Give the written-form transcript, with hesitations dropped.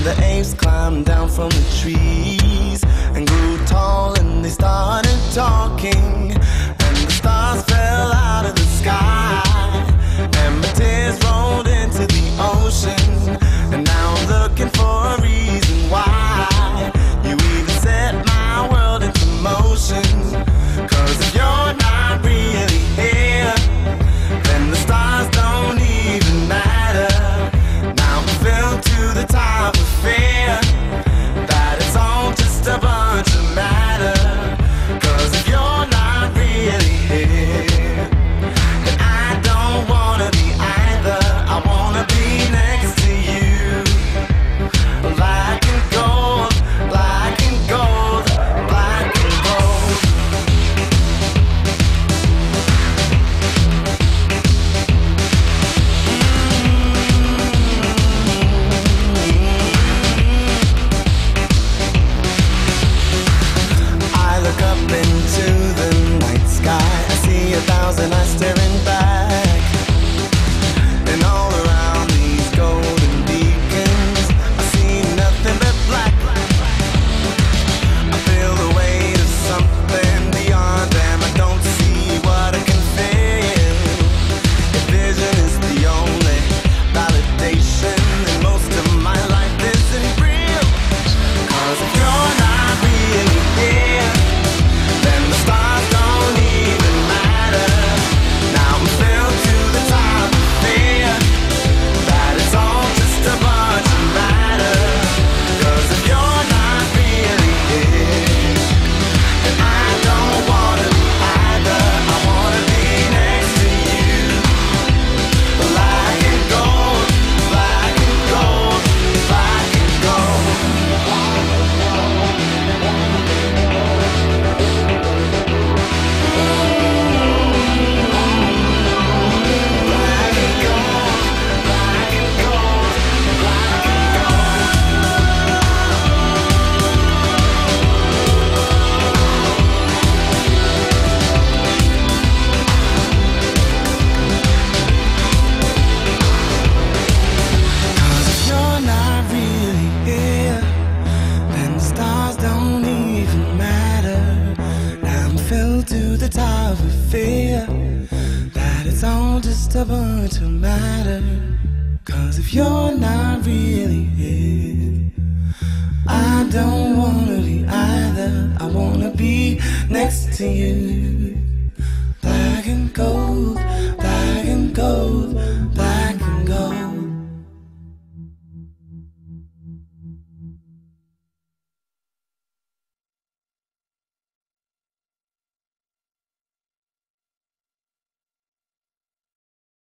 the apes climbed down from the trees and grew tall, and they started talking, and the stars fell out of the sky, and my tears rolled into the ocean, and now I'm looking for a reason why you even set my world into motion. 'Cause if you're not really here, then the stars don't even matter. Now I'm filled to the top of fear that it's all just a bunch of matter. 'Cause if you're not really here, then I don't wanna be either. I wanna be next to you, black and gold, black and gold, black and gold. I look up into the night sky, I see 1,000 eyes staring back, and all around these golden beacons I see nothing but black. I feel the weight of something beyond them. I don't see what I can feel. If vision is the only validation, then most of my life isn't real. 'Cause if you're not really here, then the stars don't even matter. Now I'm filled to the top of fear that it's all just a bunch of matter. 'Cause if you're not really here, then I don't wanna be either. I wanna be next to you, black and gold, black and gold, black and gold. You're not really here, then the stars don't even matter. Now I'm filled to the top of fear that it's all just a bunch of matter. 'Cause if you're not really here, I don't wanna be either. I wanna be next to you.